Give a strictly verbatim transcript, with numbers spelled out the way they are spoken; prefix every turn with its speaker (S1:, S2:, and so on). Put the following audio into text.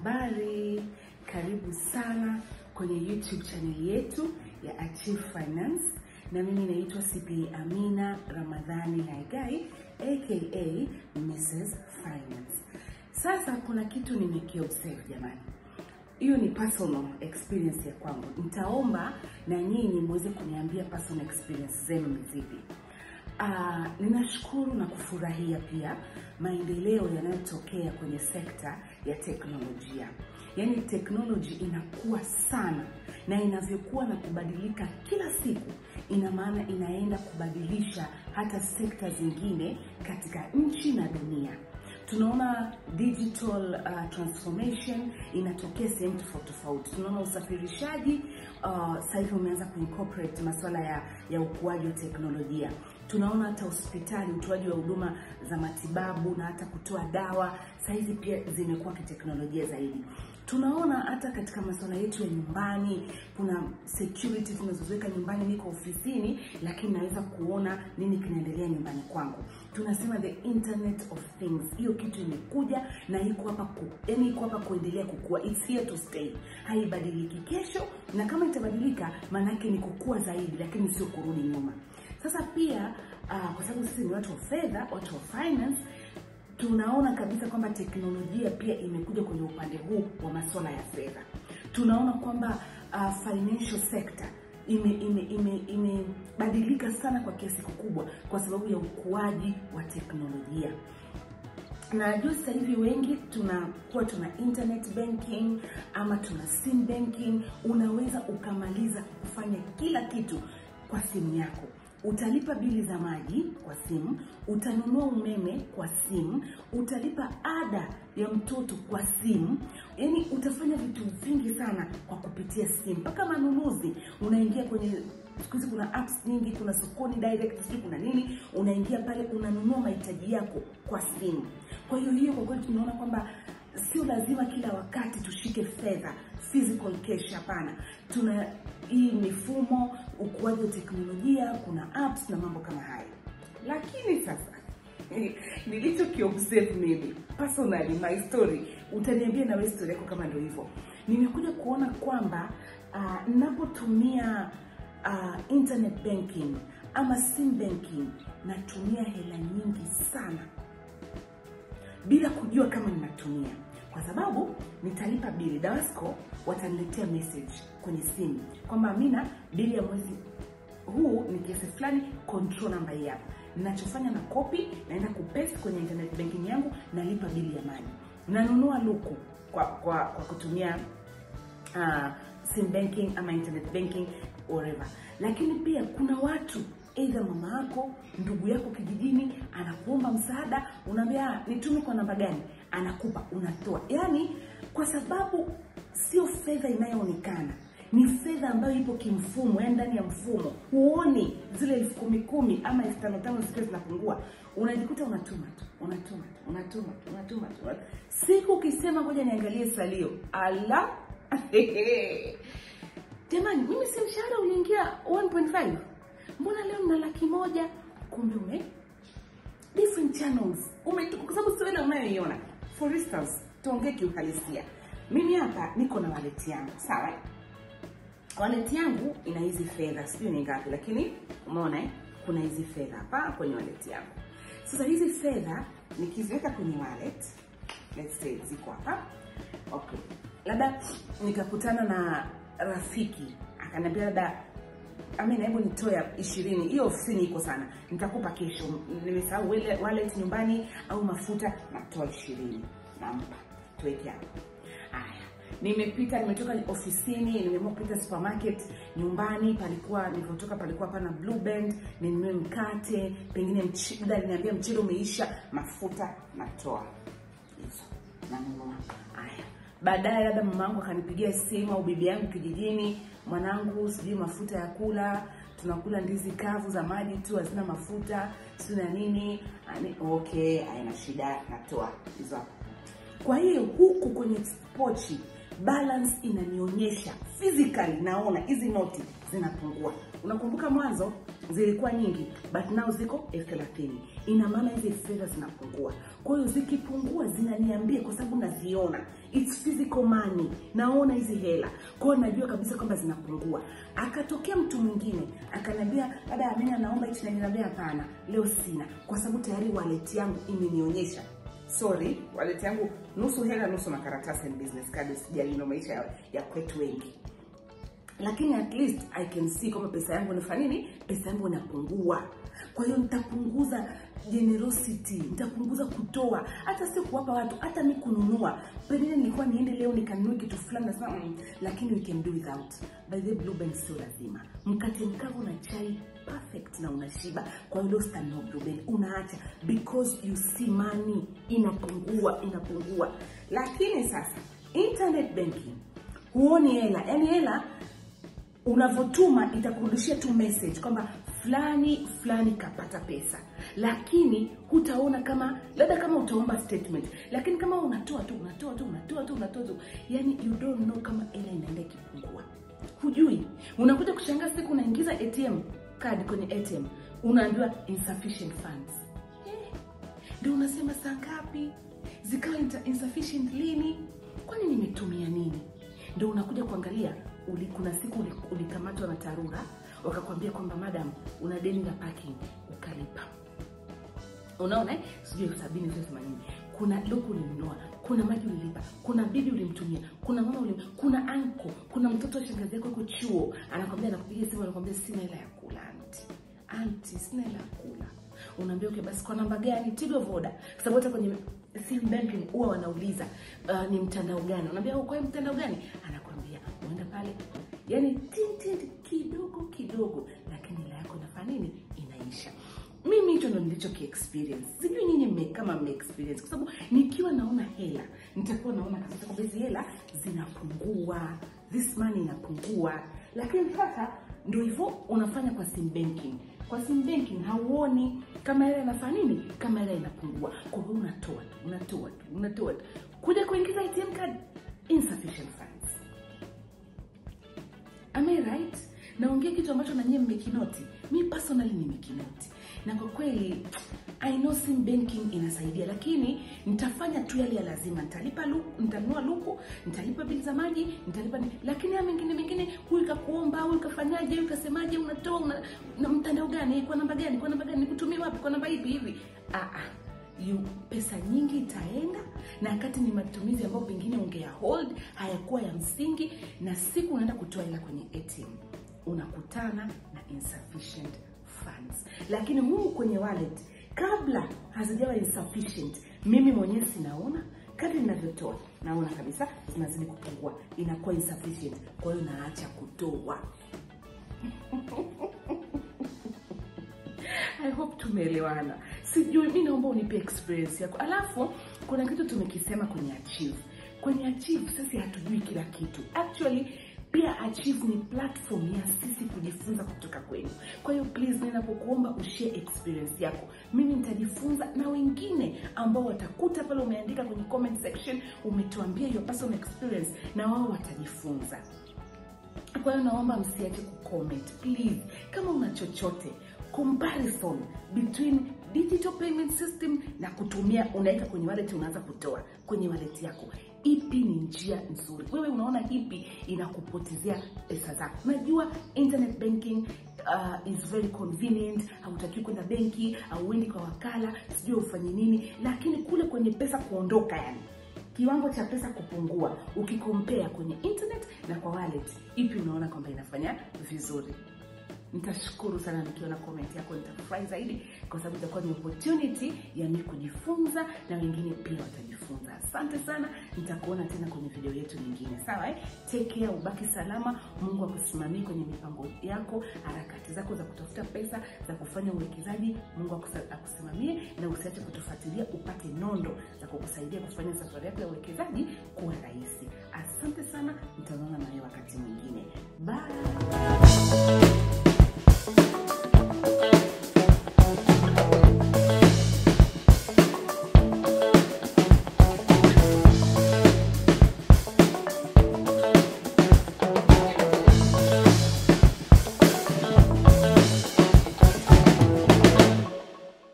S1: Habari, karibu sana kwenye YouTube channel yetu ya Achieve Finance, na mimi naitwa C P A Amina Ramadhani Haigai aka Missus Finance. Sasa kuna kitu nimekiobserve jamani. Hiyo ni personal experience ya kwangu. Nitaomba na nyinyi muweze kuniambia personal experience zenu ni zipi. Uh, ninashukuru na kufurahia pia maendeleo yanayotokea kwenye sekta ya teknolojia. Yaani teknoloji inakuwa sana, na inavyokuwa na kubadilika kila siku, ina maana inaenda kubadilisha hata sekta zingine katika nchi na dunia. Tunaona digital uh, transformation inatokea sehemu tofauti tofauti. Tunaona usafirishaji uh, sasa hivi umeanza kuincorporate masuala ya ya ukuaji wa teknolojia. Tunaona hata hospitali, utoaji wa huduma za matibabu na hata kutoa dawa sasa hivi pia zimekuwa kiteknolojia zaidi. Tunaona hata katika masuala yetu ya nyumbani, kuna security tunazoziweka nyumbani. Niko ofisini lakini naweza kuona nini kinaendelea nyumbani kwangu. Tunasema the internet of things. Hiyo kitu imekuja na iko hapa ku, yani iko hapa kuendelea kukua. It's here to stay. Haibadiliki kesho, na kama itabadilika maana yake ni kukua zaidi, lakini sio kurudi nyuma. Sasa pia uh, kwa sababu sisi ni watu wa fedha, watu wa finance, tunaona kabisa kwamba teknolojia pia imekuja kwenye upande huu wa masuala ya fedha. Tunaona kwamba uh, financial sector ime ime ime imebadilika sana kwa kiasi kikubwa kwa sababu ya ukuaji wa teknolojia. Na juu sasa hivi wengi tunakuwa tuna internet banking ama tuna sim banking. Unaweza ukamaliza kufanya kila kitu kwa simu yako. Utalipa bili za maji kwa simu, utanunua umeme kwa simu, utalipa ada ya mtoto kwa simu. Yaani utafanya vitu vingi sana kwa kupitia simu. Mpaka manunuzi, unaingia kwenye, siku hizi kuna apps nyingi, kuna sokoni direct, siku kuna nini, unaingia pale unanunua mahitaji yako kwa simu. Kwa hiyo hiyo kwa kweli tunaona kwamba sio lazima kila wakati tushike fedha physical cash, hapana. Tuna hii mifumo, ukuaji wa teknolojia, kuna apps na mambo kama hayo. Lakini sasa nilicho kiobserve mimi personally, my story, utaniambia na wewe story yako kama ndio hivyo. Nimekuja kuona kwamba uh, ninapotumia uh, internet banking ama sim banking natumia hela nyingi sana bila kujua kama ninatumia. Kwa sababu nitalipa bili, Dawasco wataniletea message kwenye simu kwamba Amina, bili ya mwezi huu ni kiasi fulani, control number hii hapa. Ninachofanya na copy, naenda kupaste kwenye internet banking yangu, nalipa bili ya maji. Nanunua luku kwa kwa, kwa kutumia uh, sim banking ama internet banking whatever. Lakini pia kuna watu, either mama yako, ndugu yako kijijini anakuomba msaada, unaambia nitume kwa namba gani, anakupa, unatoa. Yaani kwa sababu sio fedha inayoonekana, ni fedha ambayo ipo kimfumo, yaani ndani ya mfumo. Huoni zile elfu kumi kumi ama elfu tano tano zikiwa zinapungua, unajikuta unatuma tu, unatuma tu, unatuma tu, unatuma tu. Siku ukisema ngoja niangalie salio, ala jamani, mimi si mshahara uliingia one point five. Mbona leo na laki moja? Kumbe ume different channels. Ume kwa sababu sio ile unayoiona. For instance, tuongee kiuhalisia. Mimi hapa niko na wallet yangu, sawa? Wallet yangu ina hizi fedha, sio ni ngapi, lakini umeona eh, kuna hizi fedha hapa kwenye wallet yangu. Sasa hizi fedha nikiziweka kwenye wallet, let's say ziko hapa. Okay. Labda nikakutana na rafiki, akaniambia labda Amina, hebu nitoe ishirini. Hiyo ofisini iko sana, nitakupa kesho. Nimesahau wallet nyumbani au mafuta, natoa ishirini. Nampa. Tuweke hapo. Haya. Nimepita, nimetoka ofisini, nimeamua kupita supermarket, nyumbani palikuwa, nilipotoka palikuwa pana Blue Band, ninunue mkate, pengine mchele, aliniambia mchele umeisha, mafuta natoa. Hizo. Nanunua. Haya. Baadaye labda mamangu akanipigia simu au bibi yangu kijijini, mwanangu sijui mafuta ya kula, tunakula ndizi kavu za maji tu, hazina mafuta, sio na nini. Ani, okay, haina shida, natoa hizo. Kwa hiyo huku kwenye pochi balance inanionyesha physically, naona hizi noti zinapungua. Unakumbuka mwanzo zilikuwa nyingi, but now ziko elfu thelathini. Ina maana hizi fedha zinapungua. Kwa hiyo zikipungua zinaniambia, kwa sababu naziona, it's physical money, naona hizi hela, kwa hiyo najua kabisa kwamba zinapungua. Akatokea mtu mwingine akaniambia, dada Amina, naomba hichi, na ninaambia hapana, leo sina, kwa sababu tayari wallet yangu imenionyesha. Sorry, wallet yangu nusu hela nusu makaratasi and business card, sijali no maisha ya, ya kwetu wengi. Lakini at least I can see kama pesa yangu inafanya nini, pesa yangu inapungua. Kwa hiyo nitapunguza generosity, nitapunguza kutoa, hata si kuwapa watu, hata mimi kununua. Pengine nilikuwa niende leo nikanunue kitu fulani na sasa, mm, lakini we can do without. By the blue band sio lazima. Mkate mkavu na chai perfect na unashiba. Kwa hiyo stand no blue band unaacha, because you see money inapungua, inapungua. Lakini sasa internet banking huoni hela, yani hela unavotuma itakurudishia tu message kwamba fulani fulani kapata pesa, lakini hutaona kama, labda kama utaomba statement, lakini kama unatoa tu unatoa tu unatoa tu unatoa tu, yani you don't know kama hela inaenda kipungua. Hujui, unakuja kushangaa siku unaingiza A T M card kwenye A T M unaambiwa insufficient funds. Eh, ndio unasema saa ngapi zikawa insufficient lini, kwani nimetumia nini? Ndio unakuja kuangalia, uli, kuna siku ulikamatwa na TARURA wakakwambia kwamba madam una deni la parking, ukalipa. Unaona eh, sijui sabini sio themanini. Kuna loko ulinunua, kuna maji ulilipa, kuna bibi ulimtumia, kuna mama ulim, kuna anko, kuna mtoto wa shangazi yako yuko chuo anakwambia, anakupigia simu anakwambia sina hela ya kula aunti. Aunti sina hela ya kula. Unaambia okay basi kwa namba gani? Tigo Voda. Kwa sababu hata kwenye sim banking huwa wanauliza uh, ni mtandao gani? Unaambia uko kwenye mtandao gani? Anakuambia uenda pale. Yaani tinted kidogo kidogo, lakini hela yako inafanya nini? Inaisha. Mimi hicho ndo nilicho ki experience. Sijui nyinyi mme kama mme experience, kwa sababu nikiwa naona hela nitakuwa naona kabisa kwamba hizi hela zinapungua, this money inapungua. Lakini sasa ndio hivyo unafanya kwa sim banking. Kwa sim banking hauoni kama hela inafanya nini, kama hela inapungua. Kwa hiyo unatoa tu, unatoa tu, unatoa tu. Kuja kuingiza A T M card, insufficient funds. Am I right? Naongea kitu ambacho na nyinyi mmekinoti. Mimi personally nimekinoti. Na kwa kweli I know sim banking inasaidia, lakini nitafanya tu yale ya lazima. Nitalipa luku, nitanunua luku, nitalipa bili za maji, nitalipa ni... lakini ya mengine mengine huyu kakuomba, huyu kafanyaje, huyu kasemaje, unatoa una, na mtandao gani, kwa namba gani, kwa namba gani, nikutumie wapi, kwa namba hivi hivi. Ah ah. You, pesa nyingi itaenda, na wakati ni matumizi ambayo pengine ungea hold, hayakuwa ya msingi, na siku unaenda kutoa hela kwenye A T M unakutana na insufficient funds. Lakini Mungu kwenye wallet kabla hazijawa insufficient, mimi mwenyewe sinaona, kadri ninavyotoa naona kabisa zinazidi kupungua, inakuwa insufficient, kwa hiyo naacha kutoa. I hope tumeelewana. Sijui, mimi naomba unipe experience yako. Alafu kuna kitu tumekisema kwenye Achieve. Kwenye Achieve sisi hatujui kila kitu. Actually pia Achieve ni platform ya sisi kujifunza kutoka kwenu. Kwa hiyo please ninapokuomba ushare experience yako, mimi nitajifunza na wengine ambao watakuta pale umeandika kwenye comment section, umetuambia your personal experience, na wao watajifunza. Kwa hiyo naomba msiache kucomment please, kama una chochote comparison between digital payment system na kutumia, unaweka kwenye wallet, unaanza kutoa kwenye wallet yako, ipi ni njia nzuri? Wewe unaona ipi inakupotezea pesa zako? Najua internet banking uh, is very convenient, hautaki kwenda benki au uende kwa wakala, sijui ufanye nini, lakini kule kwenye pesa kuondoka, yani kiwango cha pesa kupungua, ukikompare kwenye internet na kwa wallet, ipi unaona kwamba inafanya vizuri? Nitashukuru sana nikiona comment yako, nitafurahi zaidi, kwa sababu itakuwa ni opportunity ya mimi kujifunza na wengine pia watajifunza. Asante sana, nitakuona tena kwenye video yetu nyingine. Sawa eh? Take care, ubaki salama, Mungu akusimamie kwenye mipango yako, harakati zako za kutafuta pesa, za kufanya uwekezaji, Mungu akusimamie, na usiache kutufuatilia upate nondo za kukusaidia kufanya safari yako ya uwekezaji kuwa rahisi. Asante sana, nitaonana nawe wakati mwingine. Bye.